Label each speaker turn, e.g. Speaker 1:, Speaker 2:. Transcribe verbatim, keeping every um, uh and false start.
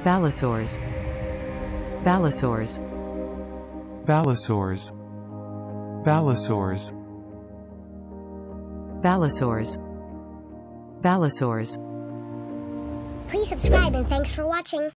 Speaker 1: balisaurs, balisaurs,
Speaker 2: balisaurs, balisaurs,
Speaker 1: balisaurs, balisaurs.
Speaker 3: Please subscribe and thanks for watching.